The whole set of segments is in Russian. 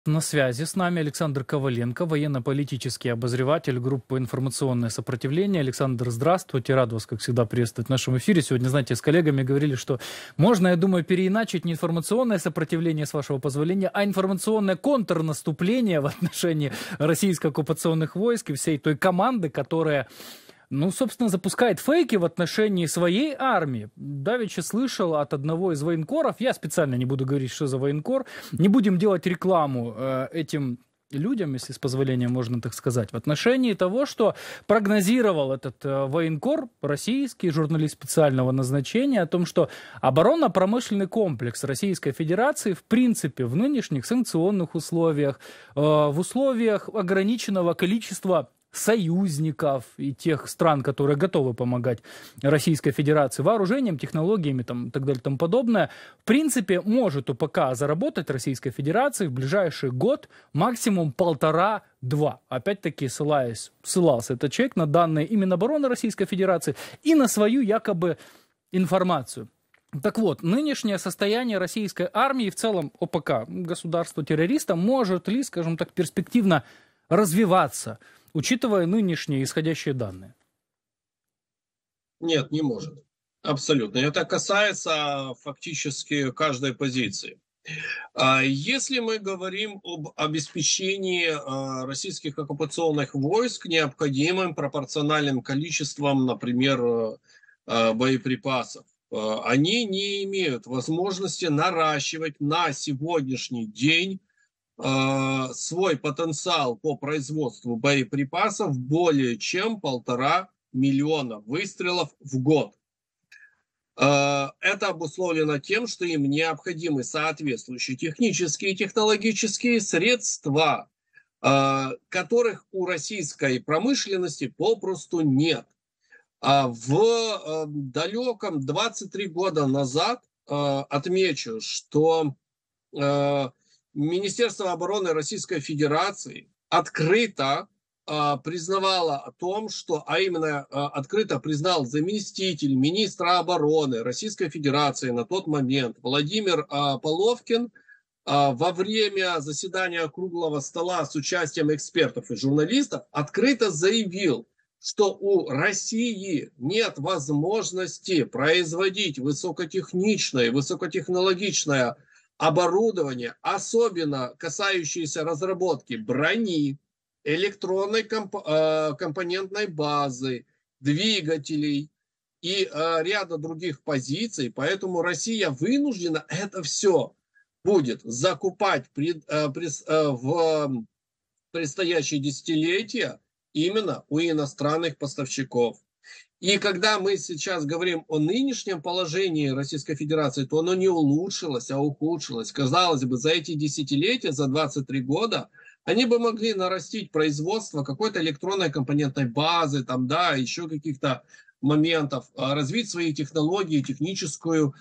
На связи с нами Александр Коваленко, военно-политический обозреватель группы «Информационное сопротивление». Александр, здравствуйте. Рад вас, как всегда, приветствовать в нашем эфире. Сегодня, знаете, с коллегами говорили, что можно, я думаю, переиначить не информационное сопротивление, с вашего позволения, а информационное контрнаступление в отношении российско-оккупационных войск и всей той команды, которая, собственно, запускает фейки в отношении своей армии. Давеча слышал от одного из военкоров, я специально не буду говорить, что за военкор, не будем делать рекламу этим людям, если с позволения можно так сказать, в отношении того, что прогнозировал этот военкор, российский журналист специального назначения, о том, что оборонно-промышленный комплекс Российской Федерации в принципе в нынешних санкционных условиях, в условиях ограниченного количества союзников и тех стран, которые готовы помогать Российской Федерации вооружением, технологиями там, и так далее и тому подобное, в принципе, может УПК заработать Российской Федерации в ближайший год максимум 1,5-2. Опять-таки ссылался этот человек на данные именно Минобороны Российской Федерации и на свою якобы информацию. Так вот, нынешнее состояние российской армии и в целом ОПК, государства-террориста, может ли, скажем так, перспективно развиваться, учитывая нынешние исходящие данные? Нет, не может. Абсолютно. Это касается фактически каждой позиции. Если мы говорим об обеспечении российских оккупационных войск необходимым пропорциональным количеством, например, боеприпасов, они не имеют возможности наращивать на сегодняшний день свой потенциал по производству боеприпасов более чем 1,5 миллиона выстрелов в год. Это обусловлено тем, что им необходимы соответствующие технические и технологические средства, которых у российской промышленности попросту нет. В далеком 23 года назад отмечу, что Министерство обороны Российской Федерации открыто признавало о том, что, а именно открыто признал заместитель министра обороны Российской Федерации на тот момент Владимир Половкин во время заседания круглого стола с участием экспертов и журналистов открыто заявил, что у России нет возможности производить высокотехничное, высокотехнологичное оборудование, особенно касающееся разработки брони, электронной компонентной базы, двигателей и ряда других позиций. Поэтому Россия вынуждена это все будет закупать в предстоящие десятилетия именно у иностранных поставщиков. И когда мы сейчас говорим о нынешнем положении Российской Федерации, то оно не улучшилось, а ухудшилось. Казалось бы, за эти десятилетия, за 23 года, они бы могли нарастить производство какой-то электронной компонентной базы, там, да, еще каких-то моментов, развить свои технологии, техническую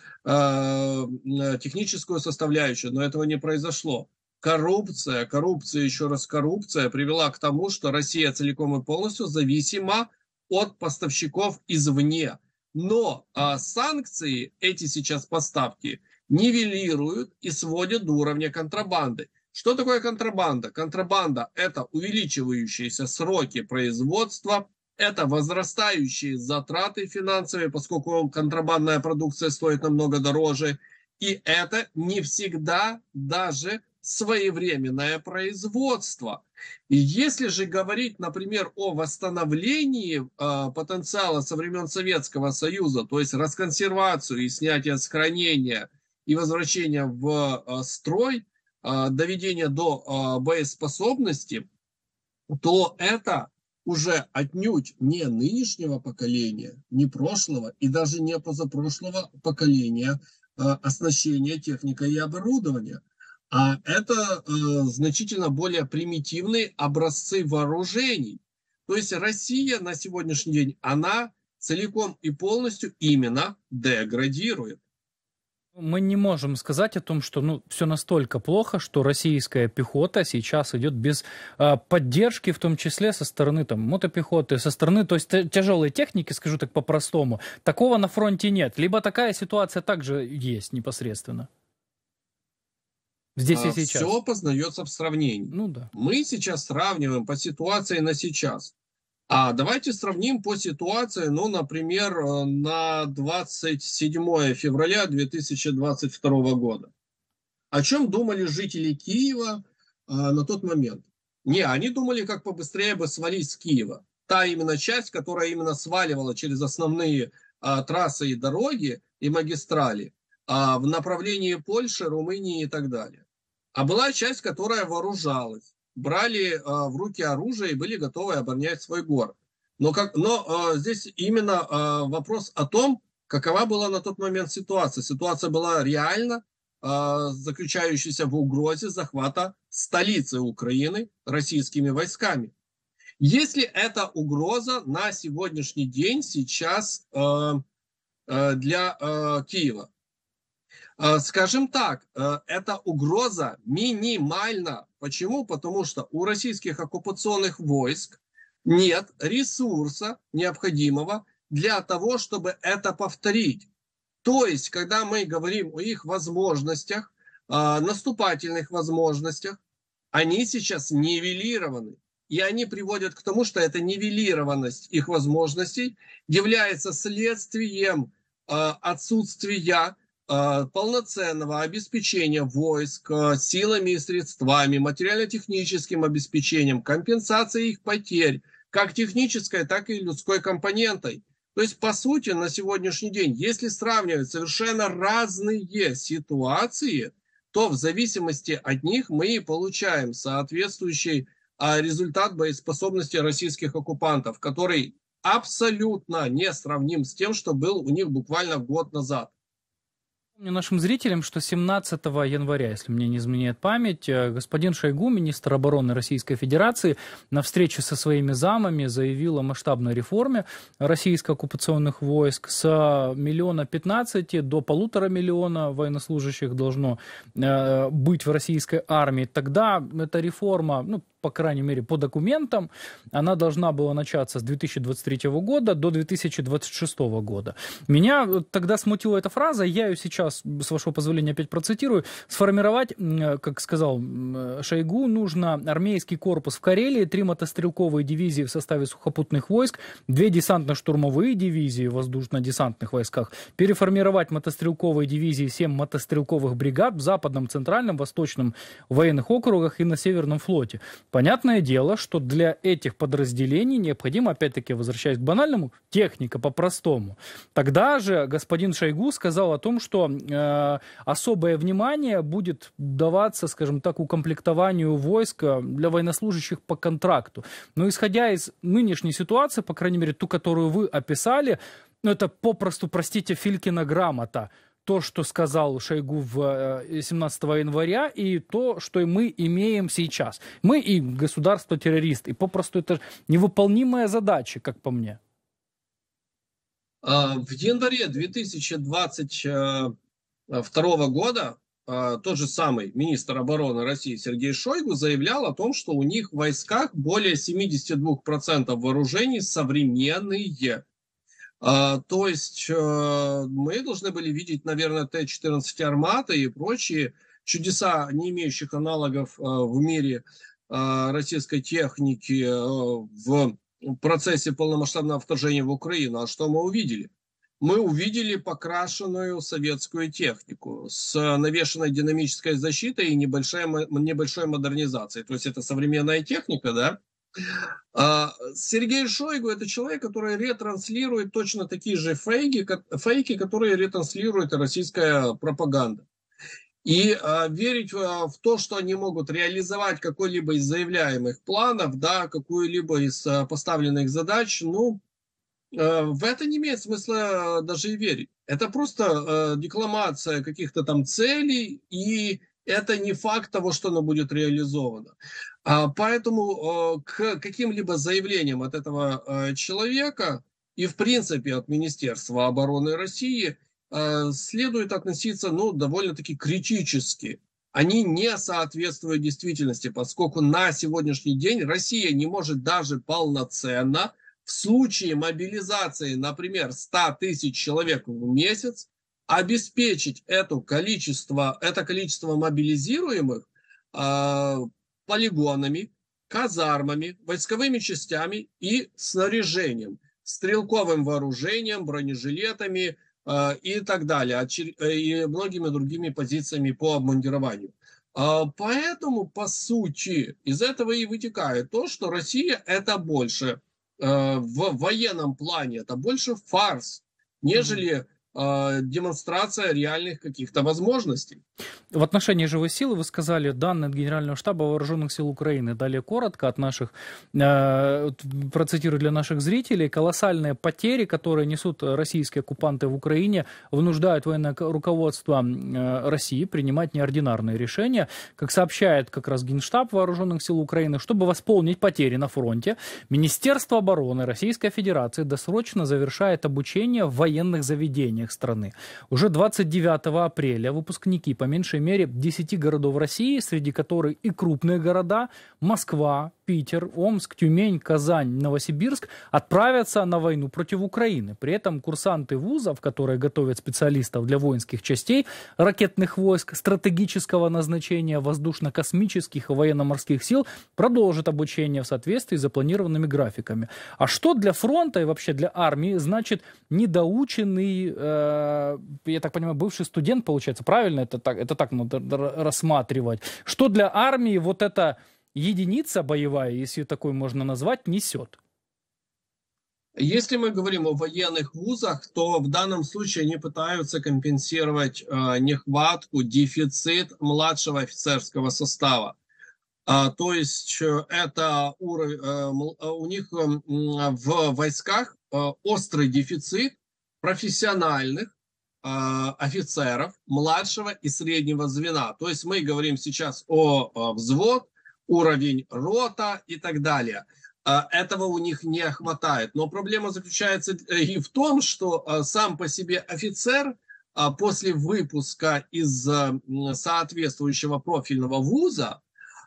составляющую, но этого не произошло. Коррупция, еще раз коррупция привела к тому, что Россия целиком и полностью зависима от поставщиков извне. Но санкции, эти сейчас поставки, нивелируют и сводят до уровня контрабанды. Что такое контрабанда? Контрабанда – это увеличивающиеся сроки производства, это возрастающие затраты финансовые, поскольку контрабандная продукция стоит намного дороже, и это не всегда даже своевременное производство. И если же говорить, например, о восстановлении потенциала со времен Советского Союза, то есть расконсервацию и снятие с хранения и возвращение в строй, доведение до боеспособности, то это уже отнюдь не нынешнего поколения, не прошлого и даже не позапрошлого поколения оснащения техникой и оборудования. А это значительно более примитивные образцы вооружений. То есть Россия на сегодняшний день, она целиком и полностью именно деградирует. Мы не можем сказать о том, что все настолько плохо, что российская пехота сейчас идет без поддержки, в том числе со стороны мотопехоты, со стороны, то есть тяжелой техники, скажу так по-простому. Такого на фронте нет. Либо такая ситуация также есть непосредственно. Здесь и сейчас. Все познается в сравнении. Ну да. Мы сейчас сравниваем по ситуации на сейчас. А давайте сравним по ситуации, ну, например, на 27 февраля 2022 года. О чем думали жители Киева на тот момент? Не, они думали, как побыстрее бы свалить с Киева. Та именно часть, которая именно сваливала через основные трассы и дороги и магистрали в направлении Польши, Румынии и так далее. А была часть, которая вооружалась, брали в руки оружие и были готовы оборонять свой город. Но здесь именно вопрос о том, какова была на тот момент ситуация. Ситуация была реально заключающаяся в угрозе захвата столицы Украины российскими войсками. Если эта угроза на сегодняшний день сейчас для Киева? Скажем так, эта угроза минимальна. Почему? Потому что у российских оккупационных войск нет ресурса необходимого для того, чтобы это повторить. То есть, когда мы говорим о их возможностях, наступательных возможностях, они сейчас нивелированы. И они приводят к тому, что эта нивелированность их возможностей является следствием отсутствия полноценного обеспечения войск силами и средствами, материально-техническим обеспечением, компенсацией их потерь, как технической, так и людской компонентой. То есть, по сути, на сегодняшний день, если сравнивать совершенно разные ситуации, то в зависимости от них мы и получаем соответствующий результат боеспособности российских оккупантов, который абсолютно не сравним с тем, что был у них буквально год назад. Напомню нашим зрителям, что 17 января, если мне не изменяет память, господин Шойгу, министр обороны Российской Федерации, на встрече со своими замами заявил о масштабной реформе российско-оккупационных войск. С 1,15 миллиона до 1,5 миллиона военнослужащих должно быть в российской армии. Тогда эта реформа, ну, по крайней мере, по документам, она должна была начаться с 2023 года до 2026 года. Меня тогда смутила эта фраза, я ее сейчас, с вашего позволения, опять процитирую. Сформировать, как сказал Шойгу, нужно армейский корпус в Карелии, 3 мотострелковые дивизии в составе сухопутных войск, 2 десантно-штурмовые дивизии в воздушно-десантных войсках, переформировать мотострелковые дивизии, 7 мотострелковых бригад в Западном, Центральном, Восточном военных округах и на Северном флоте. Понятное дело, что для этих подразделений необходимо, опять-таки, возвращаясь к банальному, техника по-простому. Тогда же господин Шойгу сказал о том, что особое внимание будет даваться, скажем так, укомплектованию войска для военнослужащих по контракту. Но исходя из нынешней ситуации, по крайней мере, ту, которую вы описали, ну, это попросту, простите, Филькина грамота. То, что сказал Шойгу 17 января, и то, что мы имеем сейчас. Мы и государство-террорист. И попросту это невыполнимая задача, как по мне. В январе 2022 года тот же самый министр обороны России Сергей Шойгу заявлял о том, что у них в войсках более 72% вооружений современные. То есть мы должны были видеть, наверное, Т-14 «Армата» и прочие чудеса, не имеющих аналогов в мире российской техники в процессе полномасштабного вторжения в Украину. А что мы увидели? Мы увидели покрашенную советскую технику с навешенной динамической защитой и небольшой модернизацией. То есть это современная техника, да? Сергей Шойгу – это человек, который ретранслирует точно такие же фейки, которые ретранслирует российская пропаганда. И верить в то, что они могут реализовать какой-либо из заявляемых планов, да, какую-либо из поставленных задач, ну, в это не имеет смысла даже и верить. Это просто декламация каких-то там целей, и это не факт того, что оно будет реализовано. Поэтому к каким-либо заявлениям от этого человека и, в принципе, от Министерства обороны России следует относиться, ну, довольно-таки критически. Они не соответствуют действительности, поскольку на сегодняшний день Россия не может даже полноценно в случае мобилизации, например, 100 тысяч человек в месяц, обеспечить это количество мобилизируемых полигонами, казармами, войсковыми частями и снаряжением, стрелковым вооружением, бронежилетами и так далее, и многими другими позициями по обмундированию. Поэтому, по сути, из этого и вытекает то, что Россия это больше в военном плане, это больше фарс, нежели демонстрация реальных каких-то возможностей. В отношении живой силы вы сказали данные от Генерального штаба Вооруженных сил Украины. Далее коротко от наших, процитирую для наших зрителей, колоссальные потери, которые несут российские оккупанты в Украине, вынуждают военное руководство России принимать неординарные решения. Как сообщает как раз Генштаб Вооруженных сил Украины, чтобы восполнить потери на фронте, Министерство обороны Российской Федерации досрочно завершает обучение в военных заведениях страны. Уже 29 апреля выпускники по меньшей мере 10 городов России, среди которых и крупные города Москва, Питер, Омск, Тюмень, Казань, Новосибирск, отправятся на войну против Украины. При этом курсанты вузов, которые готовят специалистов для воинских частей, ракетных войск, стратегического назначения, воздушно-космических и военно-морских сил, продолжат обучение в соответствии с запланированными графиками. А что для фронта и вообще для армии значит недоученный, я так понимаю, бывший студент, получается, правильно? Это так надо рассматривать. Что для армии вот эта единица боевая, если такой можно назвать, несет? Если мы говорим о военных вузах, то в данном случае они пытаются компенсировать нехватку, дефицит младшего офицерского состава. То есть это у них в войсках острый дефицит профессиональных офицеров младшего и среднего звена. То есть мы говорим сейчас о взвод, уровень рота и так далее. Этого у них не хватает. Но проблема заключается и в том, что сам по себе офицер после выпуска из соответствующего профильного вуза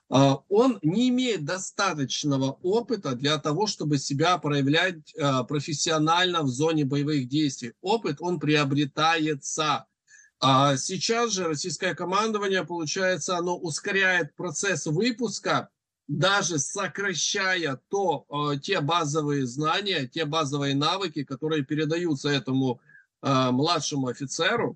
он не имеет достаточного опыта для того, чтобы себя проявлять профессионально в зоне боевых действий. Опыт, он приобретается. Сейчас же российское командование, получается, оно ускоряет процесс выпуска, даже сокращая те базовые знания, те базовые навыки, которые передаются этому младшему офицеру.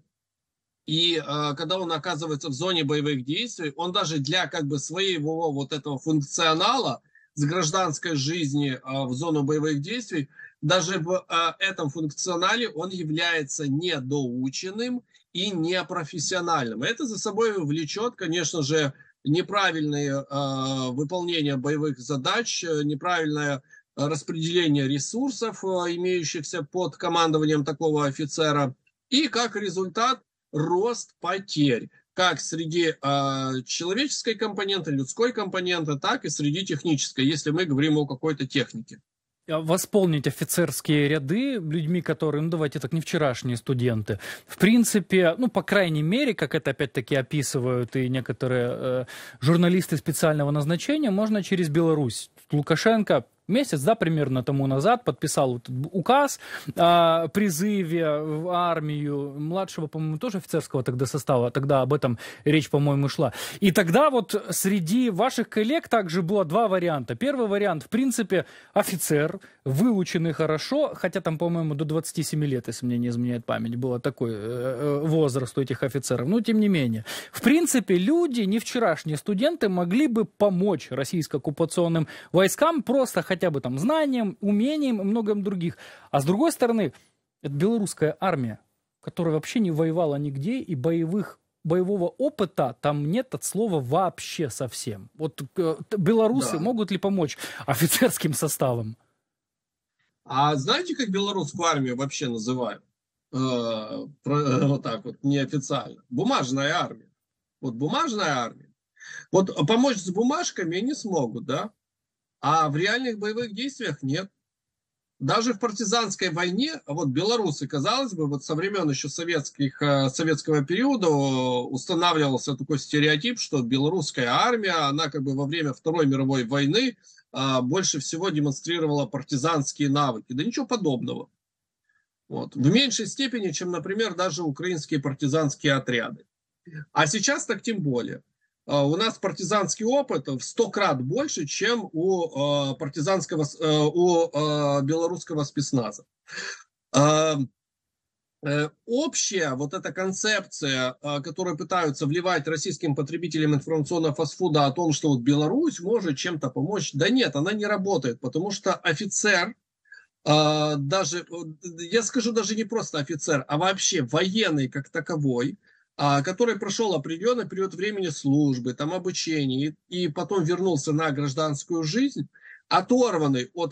И когда он оказывается в зоне боевых действий, он даже для своего вот этого функционала с гражданской жизни в зону боевых действий, даже в этом функционале он является недоученным и непрофессиональным. Это за собой влечет, конечно же, неправильное выполнение боевых задач, неправильное распределение ресурсов, имеющихся под командованием такого офицера, и как результат рост потерь, как среди человеческой компоненты, людской компоненты, так и среди технической, если мы говорим о какой-то технике. Восполнить офицерские ряды людьми, которые, давайте так, не вчерашние студенты. В принципе, по крайней мере, как это опять-таки описывают и некоторые журналисты специального назначения, можно через Беларусь. Лукашенко месяц, примерно тому назад подписал указ о призыве в армию младшего, по-моему, тоже офицерского тогда состава, тогда об этом речь, по-моему, шла. И тогда вот среди ваших коллег также было два варианта. Первый вариант, в принципе, офицер, выученный хорошо, хотя там, по-моему, до 27 лет, если мне не изменяет память, был такой возраст у этих офицеров, но тем не менее. В принципе, люди, не вчерашние студенты, могли бы помочь российско-оккупационным войскам просто хотя бы там знанием, умением и многим других. А с другой стороны, это белорусская армия, которая вообще не воевала нигде, и боевого опыта там нет от слова вообще совсем. Вот белорусы могут ли помочь офицерским составам? А знаете, как белорусскую армию вообще называют? Вот так вот, неофициально. Бумажная армия. Вот бумажная армия. Вот помочь с бумажками не смогут, да? А в реальных боевых действиях нет. Даже в партизанской войне, вот белорусы, казалось бы, вот со времен еще советского периода устанавливался такой стереотип, что белорусская армия, она во время Второй мировой войны больше всего демонстрировала партизанские навыки. Да ничего подобного. Вот. В меньшей степени, чем, например, даже украинские партизанские отряды. А сейчас так тем более. У нас партизанский опыт в 100 крат больше, чем у белорусского спецназа. Общая вот эта концепция, которую пытаются вливать российским потребителям информационного фастфуда о том, что вот Беларусь может чем-то помочь, да нет, она не работает, потому что офицер, даже, я скажу, даже не просто офицер, а вообще военный как таковой, который прошел определенный период времени службы, там обучения, и потом вернулся на гражданскую жизнь, оторванный от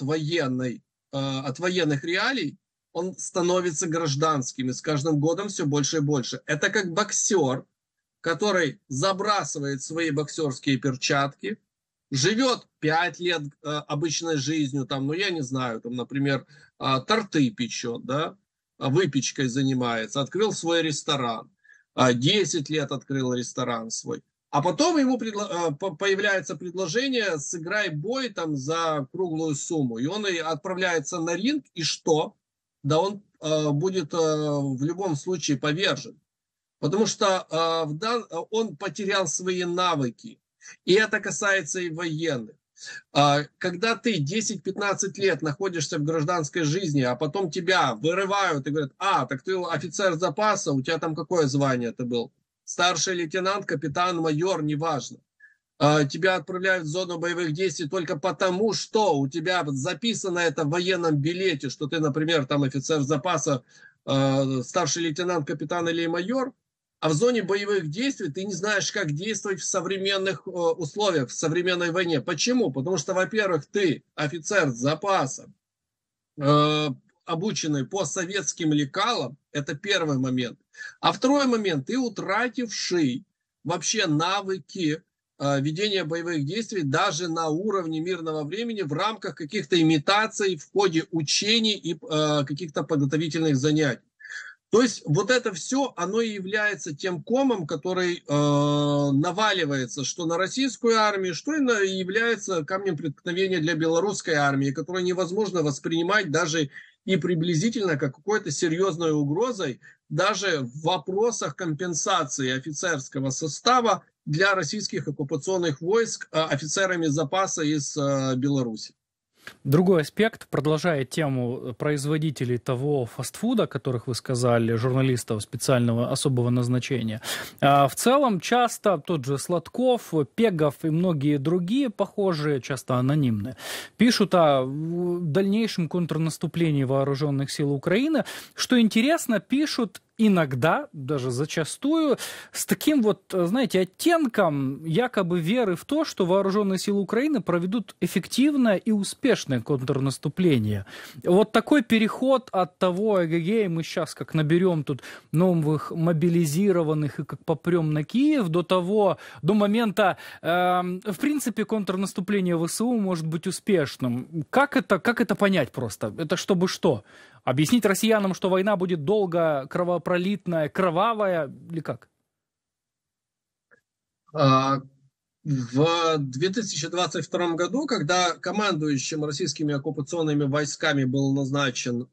военных реалий, он становится гражданским, и с каждым годом все больше и больше. Это как боксер, который забрасывает свои боксерские перчатки, живет 5 лет обычной жизнью, там, ну я не знаю, там, например, торты печет, да, выпечкой занимается, открыл свой ресторан, 10 лет открыл ресторан свой. А потом ему появляется предложение: сыграй бой там за круглую сумму. И он и отправляется на ринг, и что? Да он будет в любом случае повержен. Потому что он потерял свои навыки. И это касается и военных. Когда ты 10-15 лет находишься в гражданской жизни, а потом тебя вырывают и говорят: так ты офицер запаса, у тебя там какое звание ты был? Старший лейтенант, капитан, майор, неважно. Тебя отправляют в зону боевых действий только потому, что у тебя записано это в военном билете, что ты, например, там офицер запаса, старший лейтенант, капитан или майор, а в зоне боевых действий ты не знаешь, как действовать в современных условиях, в современной войне. Почему? Потому что, во-первых, ты офицер запаса, обученный по советским лекалам, это первый момент. А второй момент, ты утративший вообще навыки ведения боевых действий даже на уровне мирного времени в рамках каких-то имитаций в ходе учений и каких-то подготовительных занятий. То есть вот это все, оно и является тем комом, который наваливается что на российскую армию, что и является камнем преткновения для белорусской армии, которую невозможно воспринимать даже и приблизительно как какой-то серьезной угрозой даже в вопросах компенсации офицерского состава для российских оккупационных войск офицерами запаса из Беларуси. Другой аспект, продолжая тему производителей того фастфуда, которых вы сказали, журналистов специального особого назначения. В целом, часто тот же Сладков, Пегов и многие другие, похожие, часто анонимные, пишут о дальнейшем контрнаступлении вооруженных сил Украины. Что интересно, пишут иногда, даже зачастую, с таким вот, знаете, оттенком якобы веры в то, что вооруженные силы Украины проведут эффективное и успешное контрнаступление. Вот такой переход от того, мы сейчас как наберем тут новых мобилизированных и как попрем на Киев, до момента, в принципе, контрнаступление ВСУ может быть успешным. Как это понять просто? Это чтобы что? Объяснить россиянам, что война будет долго, кровопролитная, кровавая, или как? В 2022 году, когда командующим российскими оккупационными войсками был назначен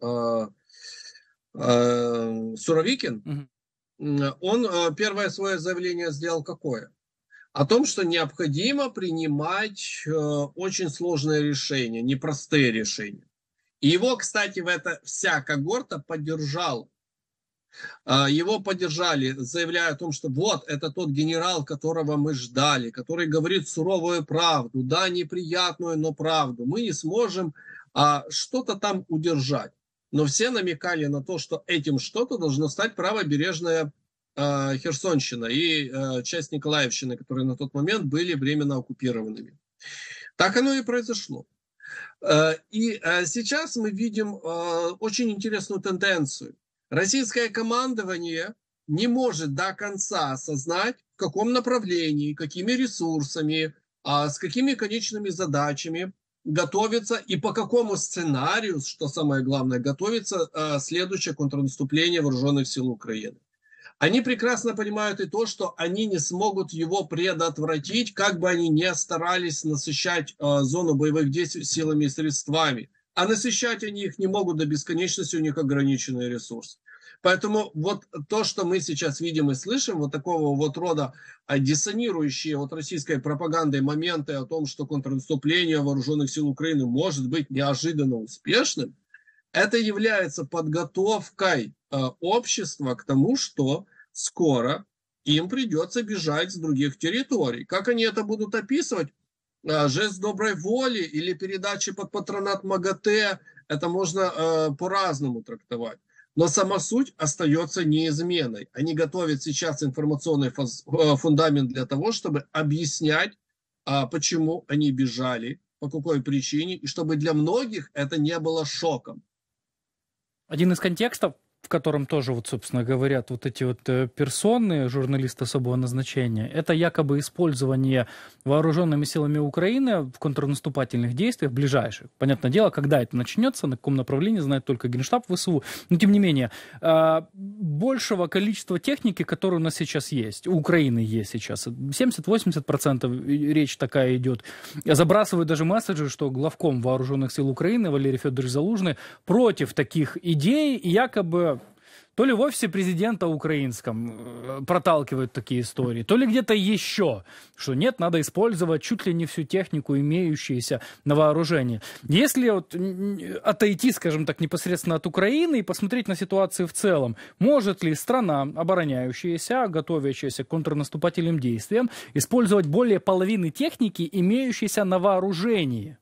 Суровикин, он первое свое заявление сделал какое? О том, что необходимо принимать очень сложные решения, непростые решения. И его, кстати, вся когорта поддержала. Его поддержали, заявляя о том, что вот, это тот генерал, которого мы ждали, который говорит суровую правду, да, неприятную, но правду. Мы не сможем что-то там удержать. Но все намекали на то, что этим что-то должно стать правобережная Херсонщина и часть Николаевщины, которые на тот момент были временно оккупированными. Так оно и произошло. И сейчас мы видим очень интересную тенденцию. Российское командование не может до конца осознать, в каком направлении, какими ресурсами, с какими конечными задачами готовится и по какому сценарию, что самое главное, готовится следующее контрнаступление вооруженных сил Украины. Они прекрасно понимают и то, что они не смогут его предотвратить, как бы они ни старались насыщать зону боевых действий силами и средствами. а насыщать они их не могут до бесконечности, у них ограниченные ресурсы. Поэтому вот то, что мы сейчас видим и слышим, вот такого вот рода диссонирующие от российской пропаганды моменты о том, что контрнаступление вооруженных сил Украины может быть неожиданно успешным, это является подготовкой общества к тому, что скоро им придется бежать с других территорий. Как они это будут описывать? Жест доброй воли или передачи под патронат МАГАТЭ, это можно по-разному трактовать. Но сама суть остается неизменной. Они готовят сейчас информационный фундамент для того, чтобы объяснять, почему они бежали, по какой причине, и чтобы для многих это не было шоком. Один из контекстов, в котором тоже, вот, собственно, говорят вот эти вот персоны, журналисты особого назначения, это якобы использование вооруженными силами Украины в контрнаступательных действиях ближайших. Понятное дело, когда это начнется, на каком направлении, знает только Генштаб ВСУ. Но, тем не менее, большего количества техники, которая у нас сейчас есть, у Украины есть сейчас, 70-80% речь такая идет. Забрасывают даже месседжи, что главком вооруженных сил Украины Валерий Федорович Залужный против таких идей, и якобы то ли в офисе президента украинском проталкивают такие истории, то ли где-то еще, что нет, надо использовать чуть ли не всю технику, имеющуюся на вооружении. Если вот отойти, скажем так, непосредственно от Украины и посмотреть на ситуацию в целом, может ли страна, обороняющаяся, готовящаяся к контрнаступательным действиям, использовать более половины техники, имеющейся на вооружении?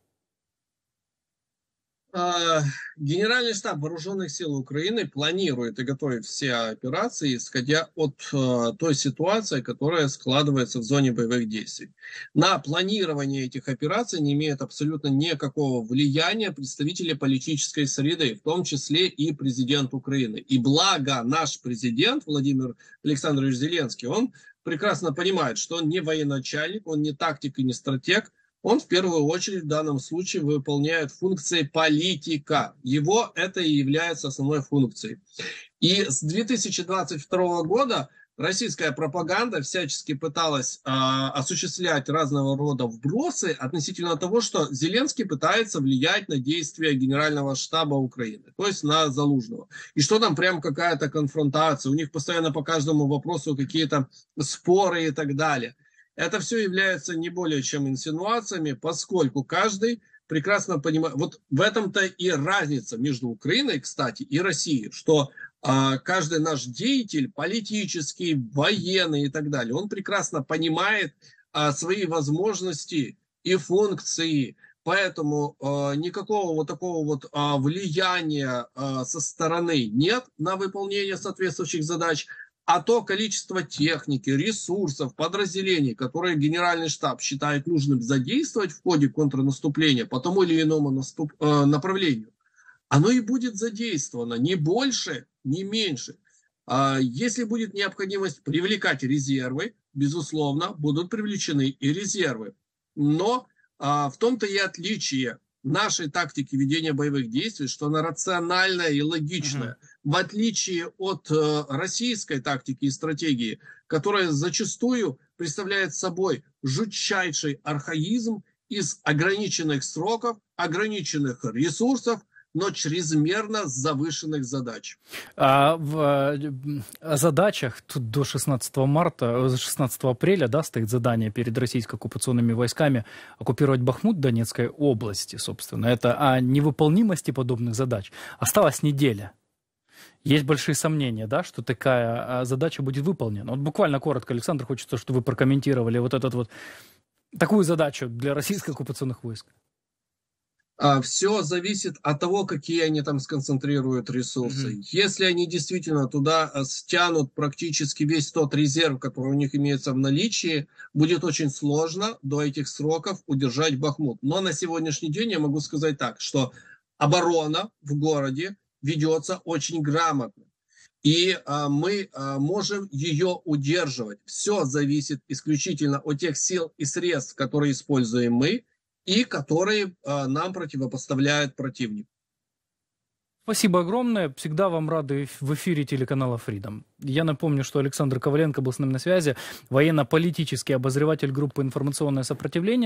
Генеральный штаб Вооруженных сил Украины планирует и готовит все операции, исходя от той ситуации, которая складывается в зоне боевых действий. На планирование этих операций не имеет абсолютно никакого влияния представители политической среды, в том числе и президент Украины. И благо наш президент Владимир Александрович Зеленский, он прекрасно понимает, что он не военачальник, он не тактик и не стратег, он в первую очередь в данном случае выполняет функции политика. Его это и является основной функцией. И с 2022 года российская пропаганда всячески пыталась осуществлять разного рода вбросы относительно того, что Зеленский пытается влиять на действия Генерального штаба Украины, то есть на Залужного. И что там прям какая-то конфронтация, у них постоянно по каждому вопросу какие-то споры и так далее. Это все является не более чем инсинуациями, поскольку каждый прекрасно понимает, вот в этом-то и разница между Украиной, кстати, и Россией, что каждый наш деятель, политический, военный и так далее, он прекрасно понимает свои возможности и функции, поэтому никакого вот такого вот влияния со стороны нет на выполнение соответствующих задач. А то количество техники, ресурсов, подразделений, которые Генеральный штаб считает нужным задействовать в ходе контрнаступления по тому или иному направлению, оно и будет задействовано, ни больше, ни меньше. Если будет необходимость привлекать резервы, безусловно, будут привлечены и резервы. Но в том-то и отличие нашей тактики ведения боевых действий, что она рациональная и логичная. В отличие от российской тактики и стратегии, которая зачастую представляет собой жутчайший архаизм из ограниченных сроков, ограниченных ресурсов, но чрезмерно завышенных задач. В задачах тут до 16 апреля, да, стоит задание перед российско-оккупационными войсками оккупировать Бахмут Донецкой области, собственно. Это о невыполнимости подобных задач. Осталась неделя. Есть большие сомнения, да, что такая задача будет выполнена. Вот буквально коротко, Александр, хочется, чтобы вы прокомментировали вот этот вот такую задачу для российско-оккупационных войск. Все зависит от того, какие они там сконцентрируют ресурсы. Если они действительно туда стянут практически весь тот резерв, который у них имеется в наличии, будет очень сложно до этих сроков удержать Бахмут. Но на сегодняшний день я могу сказать так, что оборона в городе ведется очень грамотно. И мы можем ее удерживать. Все зависит исключительно от тех сил и средств, которые используем мы, и которые нам противопоставляет противник. Спасибо огромное. Всегда вам рады в эфире телеканала Freedom. Я напомню, что Александр Коваленко был с нами на связи, военно-политический обозреватель группы «Информационное сопротивление».